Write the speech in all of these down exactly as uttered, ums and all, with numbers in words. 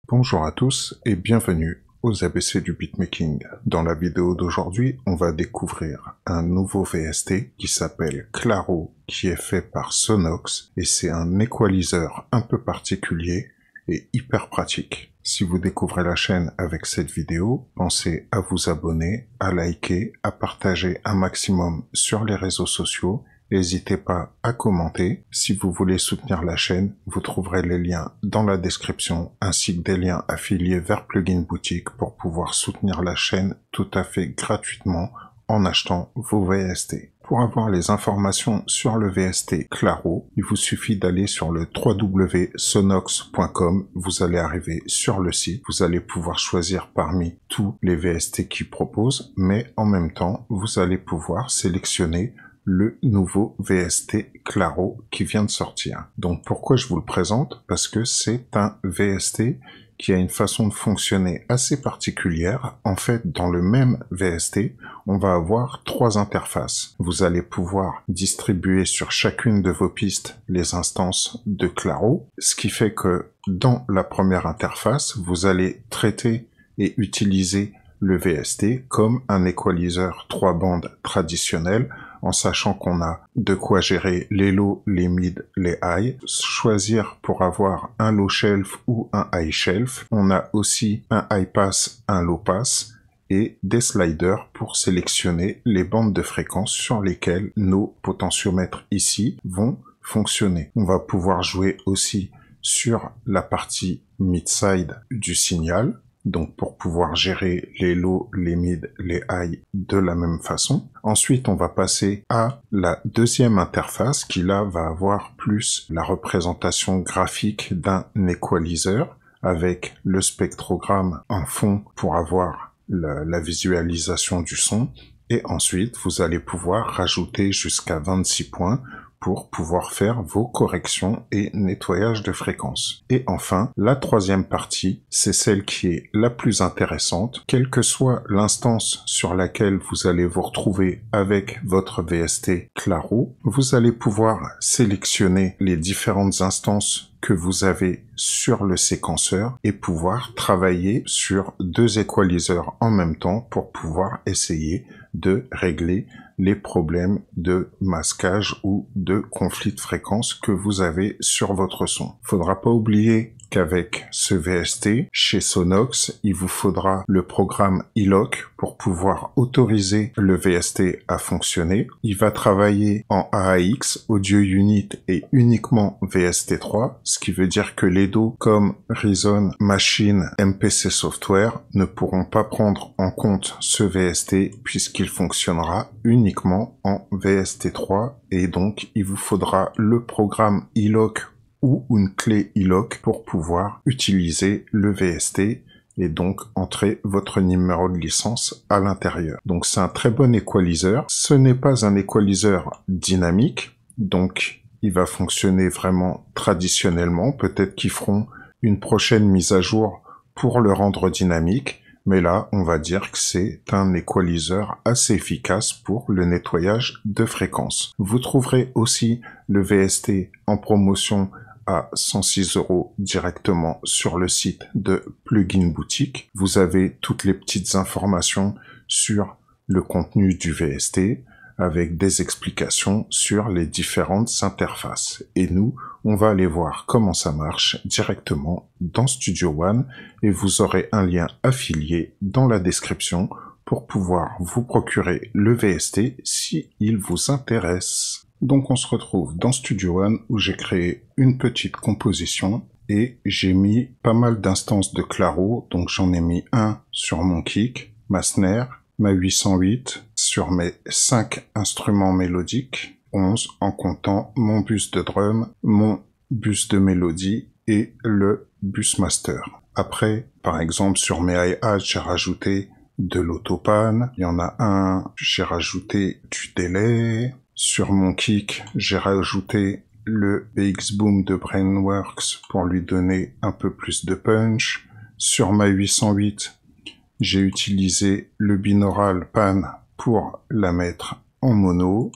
Bonjour à tous et bienvenue aux A B C du beatmaking. Dans la vidéo d'aujourd'hui, on va découvrir un nouveau V S T qui s'appelle Claro, qui est fait par Sonox et c'est un équaliseur un peu particulier et hyper pratique. Si vous découvrez la chaîne avec cette vidéo, pensez à vous abonner, à liker, à partager un maximum sur les réseaux sociaux. N'hésitez pas à commenter. Si vous voulez soutenir la chaîne, vous trouverez les liens dans la description ainsi que des liens affiliés vers Plugin Boutique pour pouvoir soutenir la chaîne tout à fait gratuitement en achetant vos V S T. Pour avoir les informations sur le V S T Claro, il vous suffit d'aller sur le w w w point sonox point com. Vous allez arriver sur le site. Vous allez pouvoir choisir parmi tous les V S T qu'ils proposent, mais en même temps, vous allez pouvoir sélectionner le nouveau V S T Claro qui vient de sortir. Donc pourquoi je vous le présente? Parce que c'est un V S T qui a une façon de fonctionner assez particulière. En fait, dans le même V S T, on va avoir trois interfaces. Vous allez pouvoir distribuer sur chacune de vos pistes les instances de Claro, ce qui fait que dans la première interface, vous allez traiter et utiliser le V S T comme un équaliseur trois bandes traditionnel, en sachant qu'on a de quoi gérer les low, les mid, les high, choisir pour avoir un low shelf ou un high shelf. On a aussi un high pass, un low pass et des sliders pour sélectionner les bandes de fréquence sur lesquelles nos potentiomètres ici vont fonctionner. On va pouvoir jouer aussi sur la partie mid-side du signal, donc pour pouvoir gérer les low, les mid, les high de la même façon. Ensuite, on va passer à la deuxième interface qui là va avoir plus la représentation graphique d'un équaliseur avec le spectrogramme en fond pour avoir la, la visualisation du son. Et ensuite, vous allez pouvoir rajouter jusqu'à vingt-six points pour pouvoir faire vos corrections et nettoyage de fréquences. Et enfin, la troisième partie, c'est celle qui est la plus intéressante. Quelle que soit l'instance sur laquelle vous allez vous retrouver avec votre V S T Claro, vous allez pouvoir sélectionner les différentes instances que vous avez sur le séquenceur et pouvoir travailler sur deux équaliseurs en même temps pour pouvoir essayer de régler les problèmes de masquage ou de conflit de fréquence que vous avez sur votre son. Faudra pas oublier qu'avec ce V S T, chez Sonox, il vous faudra le programme I L O C pour pouvoir autoriser le V S T à fonctionner. Il va travailler en A A X, Audio Unit et uniquement V S T trois, ce qui veut dire que les dos comme Reason, Machine, M P C Software ne pourront pas prendre en compte ce V S T puisqu'il fonctionnera uniquement en V S T trois et donc il vous faudra le programme I L O C ou une clé I L O C pour pouvoir utiliser le V S T et donc entrer votre numéro de licence à l'intérieur. Donc c'est un très bon équaliseur. Ce n'est pas un équaliseur dynamique, donc il va fonctionner vraiment traditionnellement. Peut-être qu'ils feront une prochaine mise à jour pour le rendre dynamique, mais là on va dire que c'est un équaliseur assez efficace pour le nettoyage de fréquences. Vous trouverez aussi le V S T en promotion à cent six euros directement sur le site de Plugin Boutique. Vous avez toutes les petites informations sur le contenu du V S T avec des explications sur les différentes interfaces. Et nous, on va aller voir comment ça marche directement dans Studio One et vous aurez un lien affilié dans la description pour pouvoir vous procurer le V S T si il vous intéresse. Donc on se retrouve dans Studio One où j'ai créé une petite composition et j'ai mis pas mal d'instances de Claro. Donc j'en ai mis un sur mon kick, ma snare, ma huit cent huit sur mes cinq instruments mélodiques, onze en comptant mon bus de drum, mon bus de mélodie et le bus master. Après, par exemple sur mes hi-hats, j'ai rajouté de l'autopan, il y en a un, j'ai rajouté du délai. Sur mon kick, j'ai rajouté le B X Boom de Brainworks pour lui donner un peu plus de punch. Sur ma huit cent huit, j'ai utilisé le binaural pan pour la mettre en mono.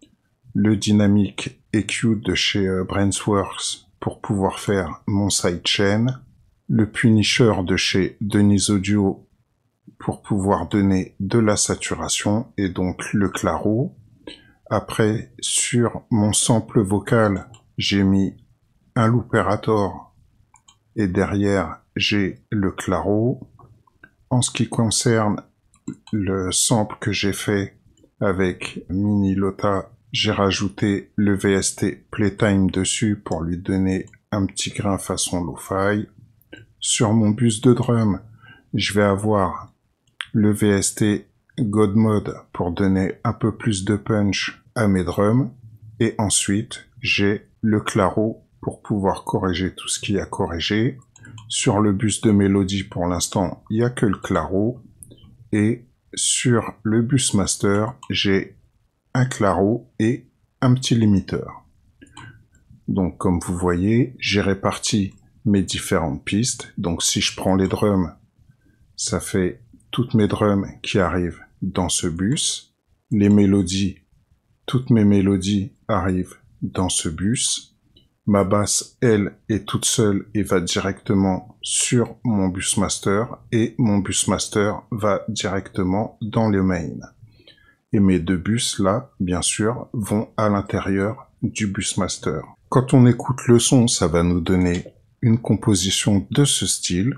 Le dynamic E Q de chez Brainworks pour pouvoir faire mon sidechain. le Punisher de chez Denise Audio pour pouvoir donner de la saturation et donc le claro. Après, sur mon sample vocal, j'ai mis un looperator et derrière, j'ai le claro. En ce qui concerne le sample que j'ai fait avec Mini Lota, j'ai rajouté le V S T Playtime dessus pour lui donner un petit grain façon lo-fi. Sur mon bus de drum, je vais avoir le V S T God Mode pour donner un peu plus de punch à mes drums. Et ensuite, j'ai le claro pour pouvoir corriger tout ce qu'il y a à corriger. Sur le bus de mélodie, pour l'instant, il n'y a que le claro. Et sur le bus master, j'ai un claro et un petit limiteur. Donc, comme vous voyez, j'ai réparti mes différentes pistes. Donc, si je prends les drums, ça fait toutes mes drums qui arrivent dans ce bus. Les mélodies, toutes mes mélodies arrivent dans ce bus. Ma basse, elle, est toute seule et va directement sur mon bus master. Et mon bus master va directement dans le main. Et mes deux bus, là, bien sûr, vont à l'intérieur du bus master. Quand on écoute le son, ça va nous donner une composition de ce style.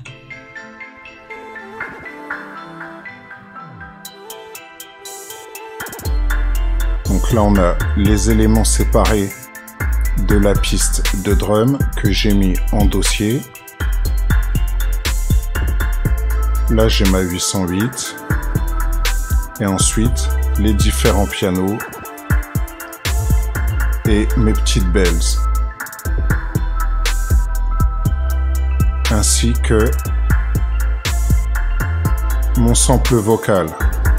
Donc là, on a les éléments séparés de la piste de drum que j'ai mis en dossier. Là, j'ai ma huit cent huit. Et ensuite, les différents pianos et mes petites bells. Ainsi que mon sample vocal.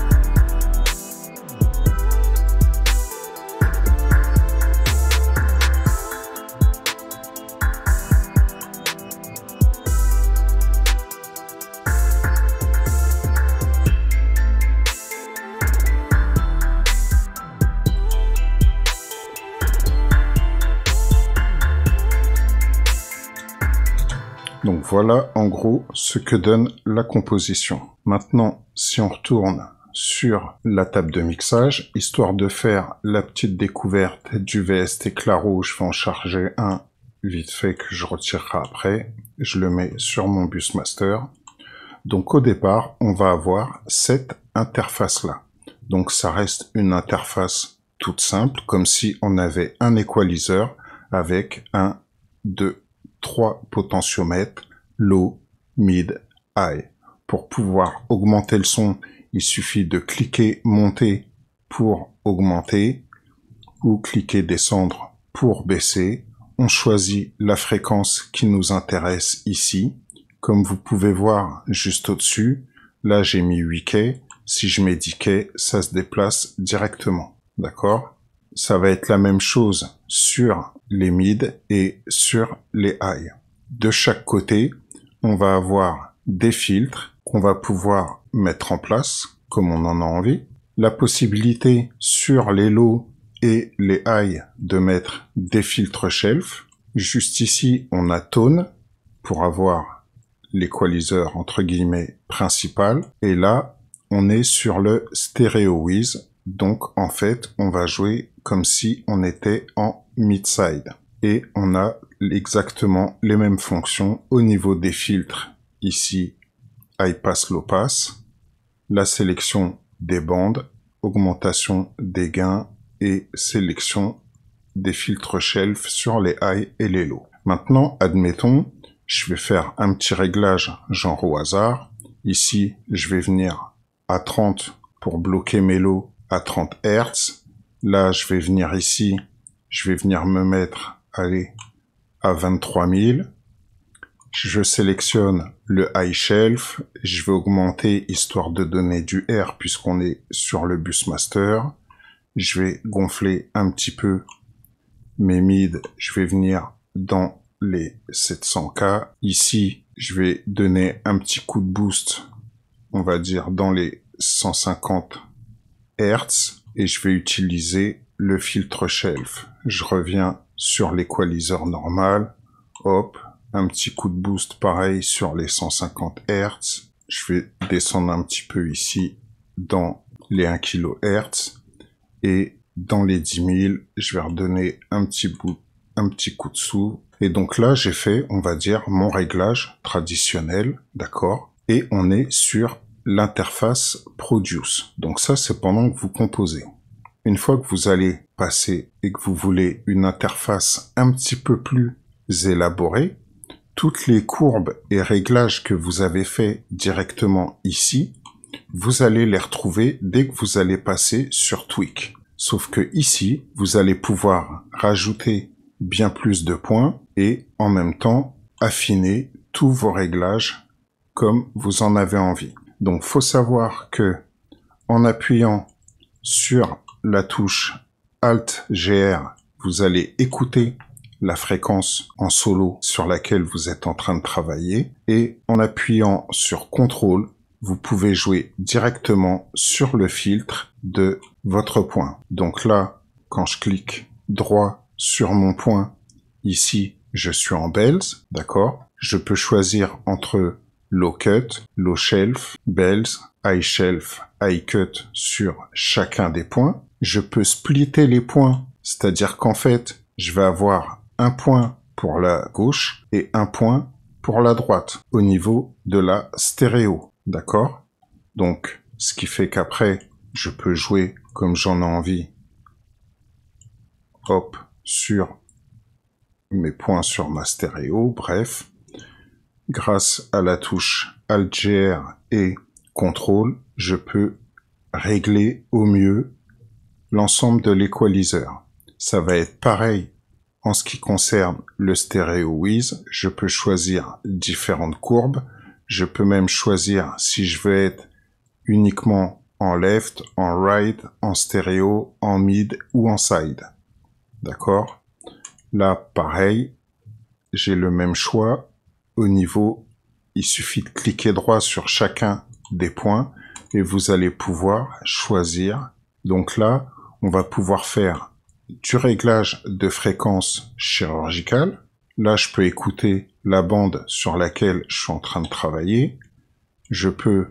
Donc voilà en gros ce que donne la composition. Maintenant, si on retourne sur la table de mixage, histoire de faire la petite découverte du V S T Claro, je vais en charger un vite fait que je retirerai après. Je le mets sur mon bus master. Donc au départ, on va avoir cette interface-là. Donc ça reste une interface toute simple, comme si on avait un equalizer avec un, deux, trois potentiomètres, low, mid, high. Pour pouvoir augmenter le son, il suffit de cliquer monter pour augmenter ou cliquer descendre pour baisser. On choisit la fréquence qui nous intéresse ici. Comme vous pouvez voir juste au-dessus, là j'ai mis huit K. Si je mets dix K, ça se déplace directement. D'accord ? Ça va être la même chose sur les mid et sur les high. De chaque côté, on va avoir des filtres qu'on va pouvoir mettre en place comme on en a envie. La possibilité sur les low et les high de mettre des filtres shelf. Juste ici, on a tone pour avoir l'équaliseur entre guillemets principal. Et là, on est sur le stereo with. Donc, en fait, on va jouer comme si on était en mid-side. Et on a exactement les mêmes fonctions au niveau des filtres. Ici, high pass, low pass. La sélection des bandes, augmentation des gains et sélection des filtres shelf sur les high et les low. Maintenant, admettons, je vais faire un petit réglage genre au hasard. Ici, je vais venir à trente pour bloquer mes lows à trente hertz. Là, je vais venir ici, je vais venir me mettre, allez, à vingt-trois mille. Je sélectionne le high shelf, je vais augmenter histoire de donner du R puisqu'on est sur le bus master. Je vais gonfler un petit peu mes mid, je vais venir dans les sept cents K. Ici, je vais donner un petit coup de boost, on va dire dans les cent cinquante hertz et je vais utiliser le filtre shelf. Je reviens sur l'équaliseur normal, hop, un petit coup de boost pareil sur les cent cinquante hertz. Je vais descendre un petit peu ici dans les un kilohertz et dans les dix mille, je vais redonner un petit bout, un petit coup de sous. Et donc là, j'ai fait, on va dire, mon réglage traditionnel, d'accord? Et on est sur l'interface Produce. Donc ça, c'est pendant que vous composez. Une fois que vous allez passer et que vous voulez une interface un petit peu plus élaborée, toutes les courbes et réglages que vous avez fait directement ici, vous allez les retrouver dès que vous allez passer sur Tweak. Sauf que ici, vous allez pouvoir rajouter bien plus de points et en même temps affiner tous vos réglages comme vous en avez envie. Donc, faut savoir que en appuyant sur la touche Alt G R, vous allez écouter la fréquence en solo sur laquelle vous êtes en train de travailler et en appuyant sur contrôle, vous pouvez jouer directement sur le filtre de votre point. Donc là, quand je clique droit sur mon point, ici, je suis en Bells, d'accord? Je peux choisir entre Low Cut, Low Shelf, Bells, High Shelf, High Cut sur chacun des points. Je peux splitter les points, c'est-à-dire qu'en fait, je vais avoir un point pour la gauche et un point pour la droite au niveau de la stéréo. D'accord? Donc, ce qui fait qu'après, je peux jouer comme j'en ai envie. Hop, sur mes points sur ma stéréo, bref. Grâce à la touche Alt G R et contrôle, je peux régler au mieux l'ensemble de l'équaliseur. Ça va être pareil en ce qui concerne le stéréo Wiz. Je peux choisir différentes courbes. Je peux même choisir si je veux être uniquement en left, en right, en stéréo, en mid ou en side. D'accord? Là, pareil, j'ai le même choix au niveau, il suffit de cliquer droit sur chacun des points et vous allez pouvoir choisir. Donc là, on va pouvoir faire du réglage de fréquence chirurgicale. Là, je peux écouter la bande sur laquelle je suis en train de travailler. Je peux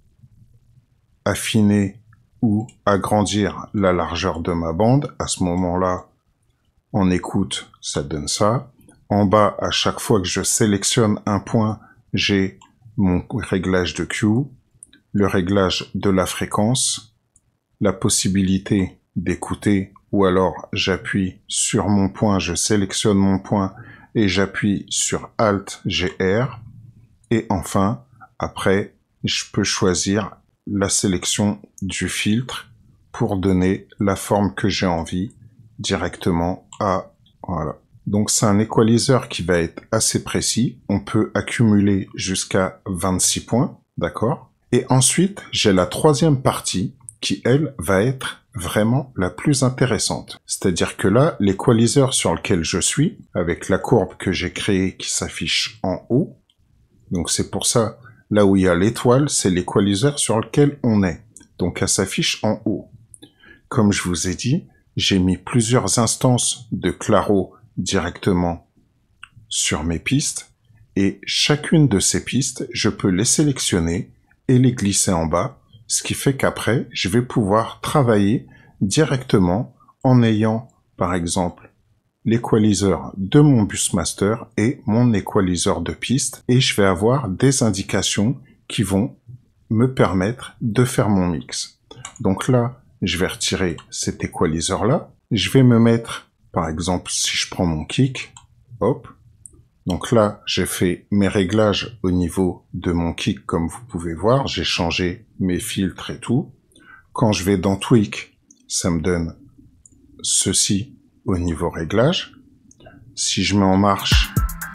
affiner ou agrandir la largeur de ma bande. À ce moment-là, en écoute, ça donne ça. En bas, à chaque fois que je sélectionne un point, j'ai mon réglage de Q, le réglage de la fréquence, la possibilité d'écouter, ou alors j'appuie sur mon point, je sélectionne mon point et j'appuie sur Alt G R. Et enfin, après, je peux choisir la sélection du filtre pour donner la forme que j'ai envie directement à... Voilà. Donc c'est un équaliseur qui va être assez précis. On peut accumuler jusqu'à vingt-six points, d'accord? Et ensuite, j'ai la troisième partie qui, elle, va être vraiment la plus intéressante. C'est-à-dire que là, l'équaliseur sur lequel je suis, avec la courbe que j'ai créée qui s'affiche en haut, donc c'est pour ça, là où il y a l'étoile, c'est l'équaliseur sur lequel on est. Donc elle s'affiche en haut. Comme je vous ai dit, j'ai mis plusieurs instances de Claro directement sur mes pistes, et chacune de ces pistes, je peux les sélectionner et les glisser en bas, ce qui fait qu'après, je vais pouvoir travailler directement en ayant, par exemple, l'équaliseur de mon Busmaster et mon équaliseur de piste, et je vais avoir des indications qui vont me permettre de faire mon mix. Donc là, je vais retirer cet équaliseur-là, je vais me mettre, par exemple, si je prends mon kick, hop, donc là, j'ai fait mes réglages au niveau de mon kick, comme vous pouvez voir. J'ai changé mes filtres et tout. Quand je vais dans Tweak, ça me donne ceci au niveau réglage. Si je mets en marche,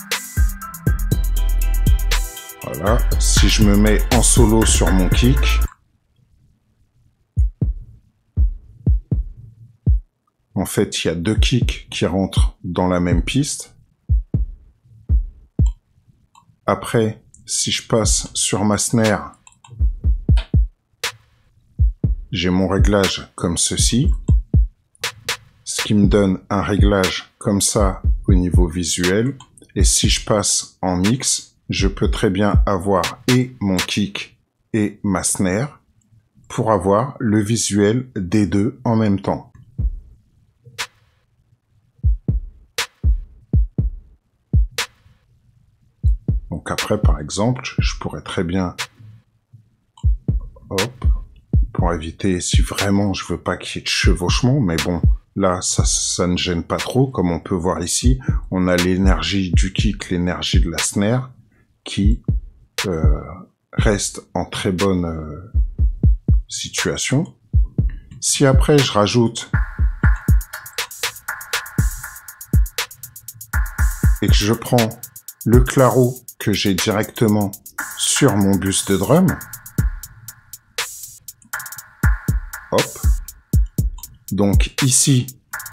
voilà. Si je me mets en solo sur mon kick, en fait, il y a deux kicks qui rentrent dans la même piste. Après, si je passe sur ma snare, j'ai mon réglage comme ceci, ce qui me donne un réglage comme ça au niveau visuel. Et si je passe en mix, je peux très bien avoir et mon kick et ma snare pour avoir le visuel des deux en même temps. Donc après, par exemple, je pourrais très bien, hop, pour éviter, si vraiment je veux pas qu'il y ait de chevauchement, mais bon, là, ça, ça ne gêne pas trop. Comme on peut voir ici, on a l'énergie du kick, l'énergie de la snare, qui euh, reste en très bonne euh, situation. Si après, je rajoute et que je prends le claro que j'ai directement sur mon bus de drum, hop, donc ici,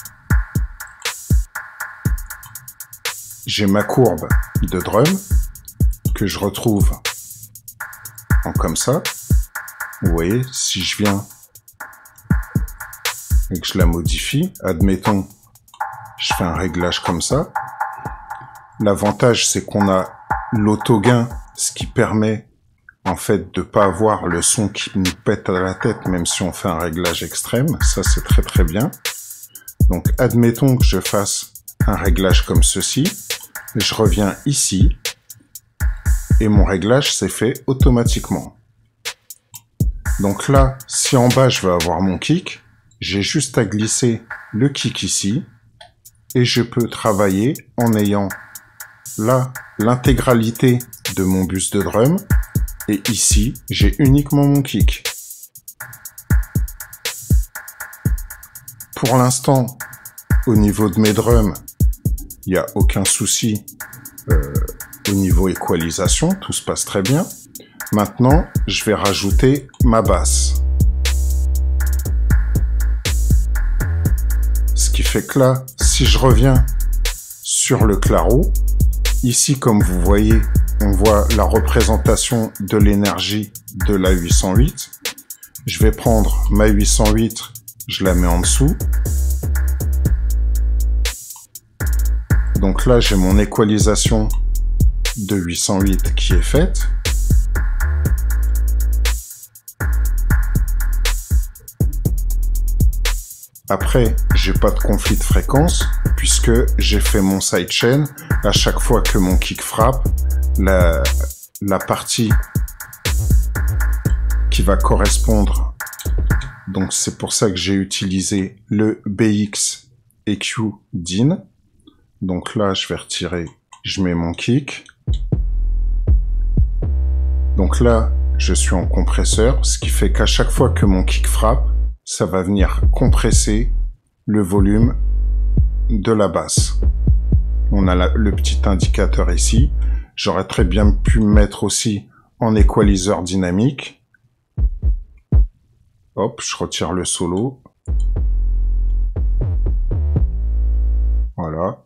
j'ai ma courbe de drum que je retrouve en comme ça. Vous voyez, si je viens et que je la modifie, admettons, je fais un réglage comme ça. L'avantage, c'est qu'on a l'auto-gain, ce qui permet en fait de pas avoir le son qui nous pète à la tête, même si on fait un réglage extrême. Ça, c'est très très bien. Donc, admettons que je fasse un réglage comme ceci. Je reviens ici et mon réglage s'est fait automatiquement. Donc là, si en bas je veux avoir mon kick, j'ai juste à glisser le kick ici et je peux travailler en ayant là l'intégralité de mon bus de drum et ici j'ai uniquement mon kick. Pour l'instant, au niveau de mes drums, il n'y a aucun souci euh, au niveau équalisation, tout se passe très bien. Maintenant, je vais rajouter ma basse. Ce qui fait que là, si je reviens sur le claro, ici, comme vous voyez, on voit la représentation de l'énergie de la huit cent huit. Je vais prendre ma huit cent huit, je la mets en dessous. Donc là, j'ai mon équalisation de huit cent huit qui est faite. Après, j'ai pas de conflit de fréquence puisque j'ai fait mon sidechain. À chaque fois que mon kick frappe, la, la partie qui va correspondre, donc c'est pour ça que j'ai utilisé le B X E Q D I N. Donc là, je vais retirer, je mets mon kick. Donc là, je suis en compresseur, ce qui fait qu'à chaque fois que mon kick frappe, ça va venir compresser le volume de la basse. On a la, le petit indicateur ici. J'aurais très bien pu me mettre aussi en équaliseur dynamique. Hop, je retire le solo. Voilà.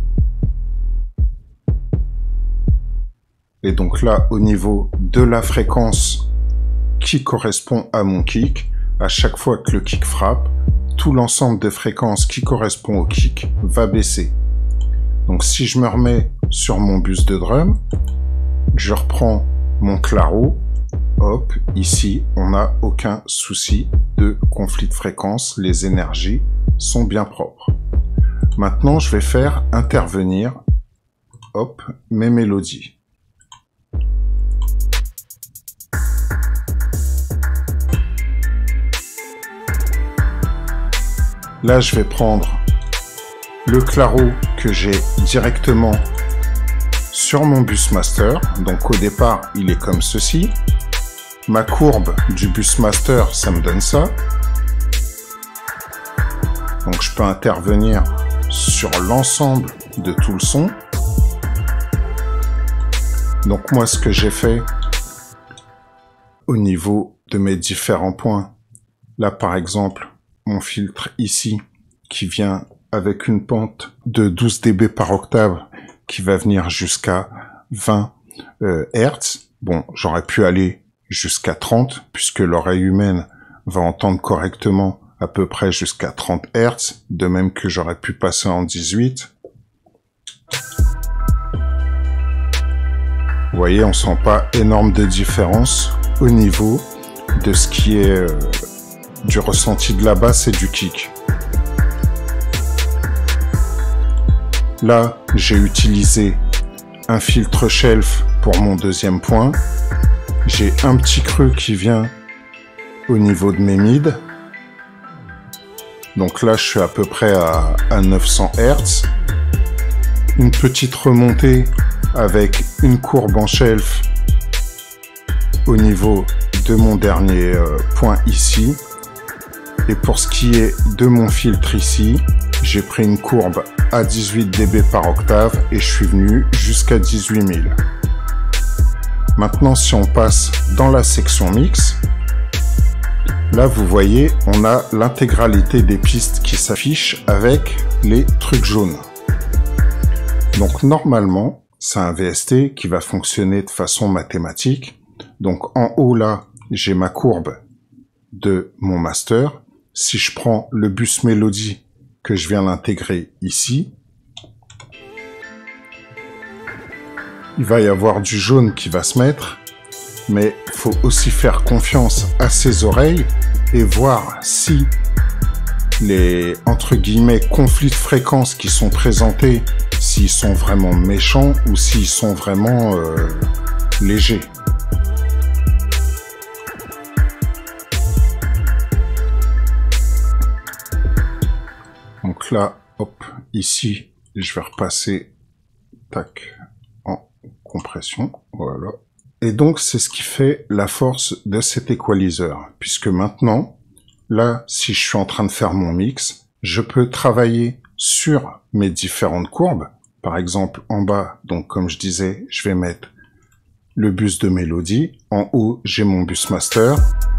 Et donc là, au niveau de la fréquence qui correspond à mon kick, à chaque fois que le kick frappe, tout l'ensemble des fréquences qui correspond au kick va baisser. Donc si je me remets sur mon bus de drum, je reprends mon claro, hop, ici on n'a aucun souci de conflit de fréquence, les énergies sont bien propres. Maintenant je vais faire intervenir, hop, mes mélodies. Là, je vais prendre le claro que j'ai directement sur mon bus master. Donc au départ, il est comme ceci. Ma courbe du bus master, ça me donne ça. Donc je peux intervenir sur l'ensemble de tout le son. Donc moi, ce que j'ai fait au niveau de mes différents points, là par exemple, mon filtre ici, qui vient avec une pente de douze décibels par octave, qui va venir jusqu'à vingt euh, hertz. Bon, j'aurais pu aller jusqu'à trente, puisque l'oreille humaine va entendre correctement à peu près jusqu'à trente hertz, de même que j'aurais pu passer en dix-huit. Vous voyez, on sent pas énorme de différence au niveau de ce qui est euh, du ressenti de la basse et du kick. Là, j'ai utilisé un filtre shelf pour mon deuxième point. J'ai un petit creux qui vient au niveau de mes mids. Donc là, je suis à peu près à, à neuf cents hertz. Une petite remontée avec une courbe en shelf au niveau de mon dernier euh, point ici. Et pour ce qui est de mon filtre ici, j'ai pris une courbe à dix-huit décibels par octave et je suis venu jusqu'à dix-huit mille. Maintenant, si on passe dans la section mix, là, vous voyez, on a l'intégralité des pistes qui s'affichent avec les trucs jaunes. Donc, normalement, c'est un V S T qui va fonctionner de façon mathématique. Donc, en haut, là, j'ai ma courbe de mon master. Si je prends le bus mélodie que je viens l'intégrer ici, il va y avoir du jaune qui va se mettre, mais il faut aussi faire confiance à ses oreilles et voir si les, entre guillemets, conflits de fréquences qui sont présentés, s'ils sont vraiment méchants ou s'ils sont vraiment euh, légers. Donc là, hop, ici, je vais repasser, tac, en compression, voilà. Et donc, c'est ce qui fait la force de cet équaliseur, puisque maintenant, là, si je suis en train de faire mon mix, je peux travailler sur mes différentes courbes. Par exemple, en bas, donc comme je disais, je vais mettre le bus de mélodie. En haut, j'ai mon bus master.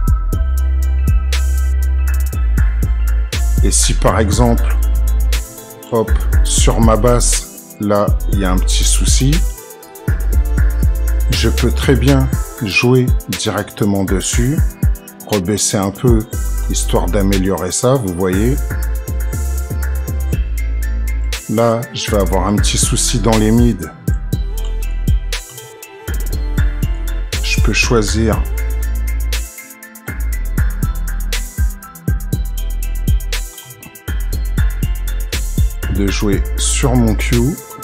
Et si par exemple, hop, sur ma basse, là, il y a un petit souci, je peux très bien jouer directement dessus, rebaisser un peu, histoire d'améliorer ça, vous voyez. Là, je vais avoir un petit souci dans les mids. Je peux choisir de jouer sur mon Q.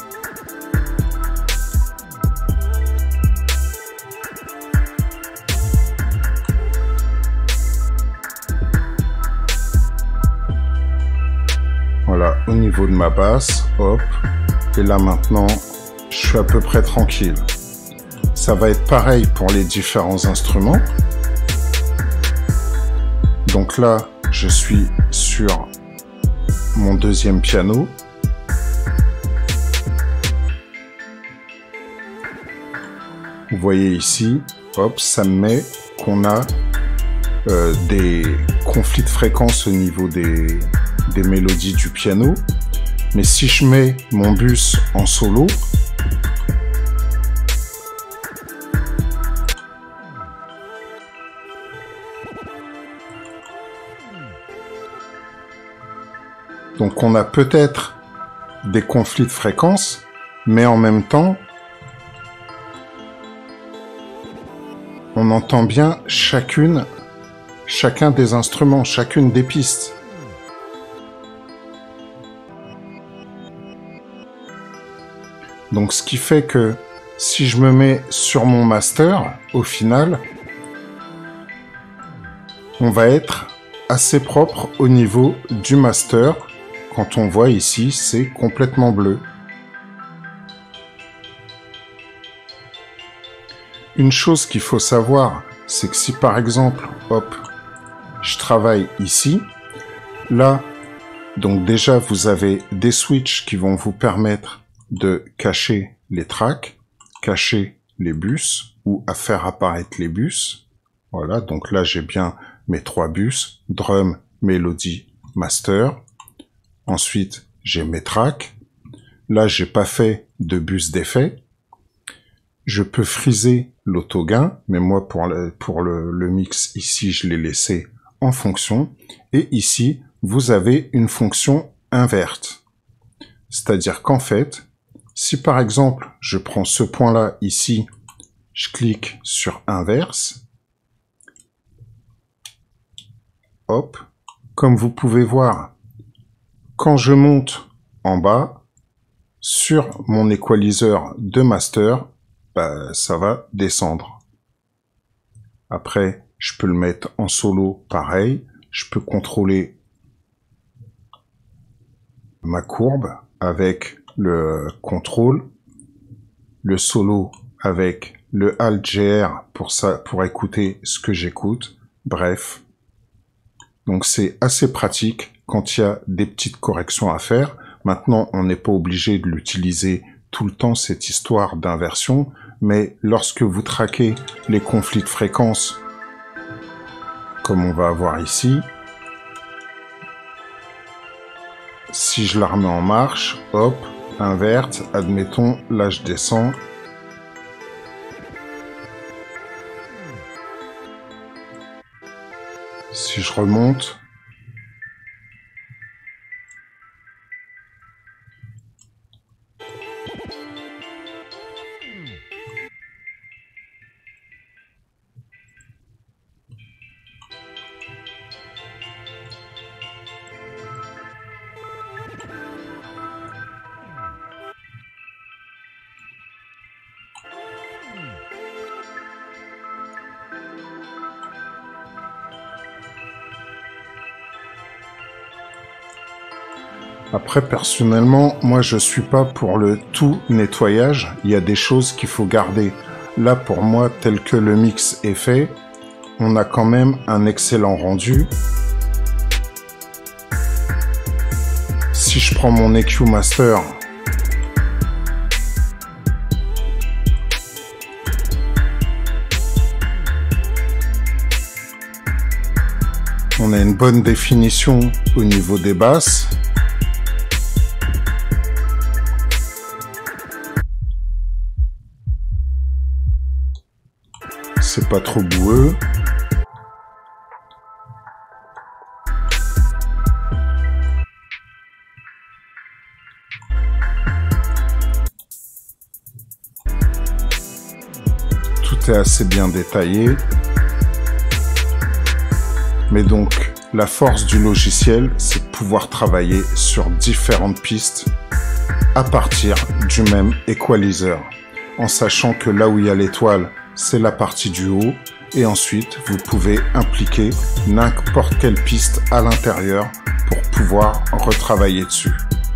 Voilà, au niveau de ma basse, hop. Et là maintenant, je suis à peu près tranquille. Ça va être pareil pour les différents instruments. Donc là, je suis sur mon deuxième piano. Vous voyez ici, hop, ça me met qu'on a euh, des conflits de fréquences au niveau des, des mélodies du piano. Mais si je mets mon bus en solo, donc on a peut-être des conflits de fréquences, mais en même temps, on entend bien chacune, chacun des instruments, chacune des pistes. Donc ce qui fait que si je me mets sur mon master, au final, on va être assez propre au niveau du master. Quand on voit ici, c'est complètement bleu. Une chose qu'il faut savoir, c'est que si par exemple, hop, je travaille ici, là, donc déjà vous avez des switches qui vont vous permettre de cacher les tracks, cacher les bus ou à faire apparaître les bus. Voilà, donc là j'ai bien mes trois bus, drum, mélodie, master. Ensuite, j'ai mes tracks. Là, j'ai pas fait de bus d'effet. Je peux friser l'auto-gain, mais moi, pour le, pour le, le mix, ici, je l'ai laissé en fonction. Et ici, vous avez une fonction inverte. C'est-à-dire qu'en fait, si par exemple, je prends ce point-là ici, je clique sur inverse. Hop. Comme vous pouvez voir, quand je monte en bas, sur mon équaliseur de master, bah, ça va descendre. Après, je peux le mettre en solo, pareil. Je peux contrôler ma courbe avec le contrôle, le solo avec le Alt G R pour ça, pour écouter ce que j'écoute. Bref. Donc c'est assez pratique quand il y a des petites corrections à faire. Maintenant, on n'est pas obligé de l'utiliser tout le temps, cette histoire d'inversion, mais lorsque vous traquez les conflits de fréquences, comme on va avoir ici, si je la remets en marche, hop, inverte, admettons, là je descends. Si je remonte, après, personnellement, moi, je suis pas pour le tout nettoyage. Il y a des choses qu'il faut garder. Là, pour moi, tel que le mix est fait, on a quand même un excellent rendu. Si je prends mon E Q Master, on a une bonne définition au niveau des basses. C'est pas trop boueux. Tout est assez bien détaillé. Mais donc, la force du logiciel, c'est de pouvoir travailler sur différentes pistes à partir du même equalizer, en sachant que là où il y a l'étoile, c'est la partie du haut, et ensuite vous pouvez impliquer n'importe quelle piste à l'intérieur pour pouvoir retravailler dessus.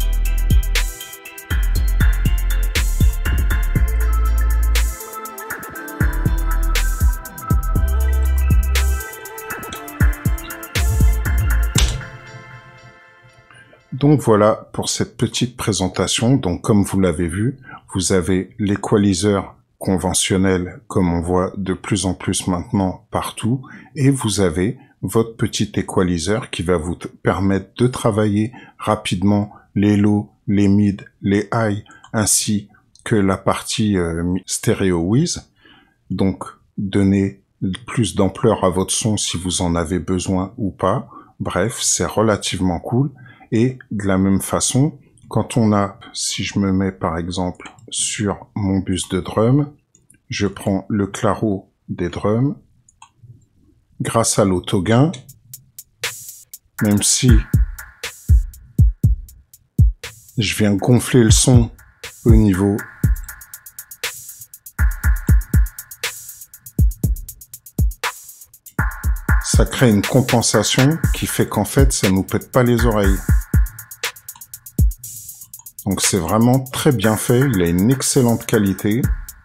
Donc voilà pour cette petite présentation. Donc comme vous l'avez vu, vous avez l'équaliseur conventionnel comme on voit de plus en plus maintenant partout, et vous avez votre petit équaliseur qui va vous permettre de travailler rapidement les low, les mid, les high, ainsi que la partie euh, stéréo whiz. Donc donner plus d'ampleur à votre son si vous en avez besoin ou pas. Bref, c'est relativement cool. Et de la même façon, quand on a, si je me mets par exemple sur mon bus de drum, je prends le claro des drums, grâce à l'autogain, même si je viens gonfler le son au niveau ça crée une compensation qui fait qu'en fait ça nous pète pas les oreilles. Donc c'est vraiment très bien fait, il a une excellente qualité.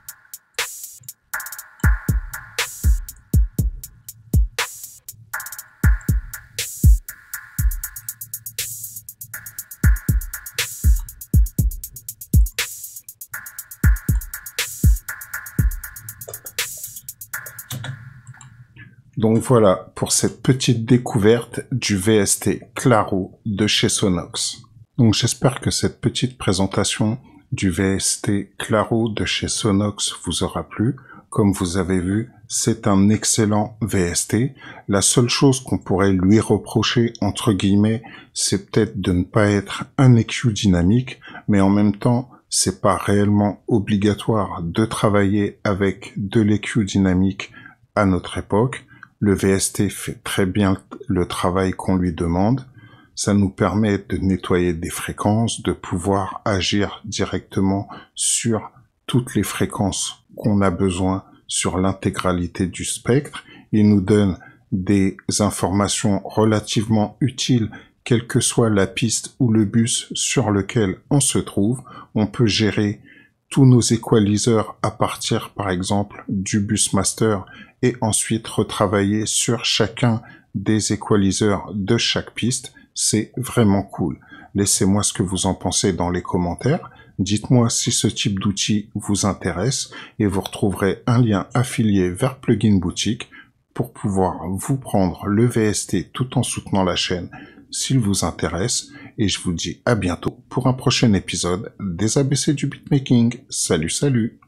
Donc voilà pour cette petite découverte du V S T Claro de chez Sonox. Donc j'espère que cette petite présentation du V S T Claro de chez Sonox vous aura plu. Comme vous avez vu, c'est un excellent V S T. La seule chose qu'on pourrait lui reprocher, entre guillemets, c'est peut-être de ne pas être un E Q dynamique, mais en même temps, c'est pas réellement obligatoire de travailler avec de l'E Q dynamique à notre époque. Le V S T fait très bien le travail qu'on lui demande. Ça nous permet de nettoyer des fréquences, de pouvoir agir directement sur toutes les fréquences qu'on a besoin sur l'intégralité du spectre. Il nous donne des informations relativement utiles, quelle que soit la piste ou le bus sur lequel on se trouve. On peut gérer tous nos équaliseurs à partir, par exemple, du bus master et ensuite retravailler sur chacun des équaliseurs de chaque piste. C'est vraiment cool. Laissez-moi ce que vous en pensez dans les commentaires. Dites-moi si ce type d'outil vous intéresse et vous retrouverez un lien affilié vers Plugin Boutique pour pouvoir vous prendre le V S T tout en soutenant la chaîne s'il vous intéresse. Et je vous dis à bientôt pour un prochain épisode des A B C du beatmaking. Salut, salut!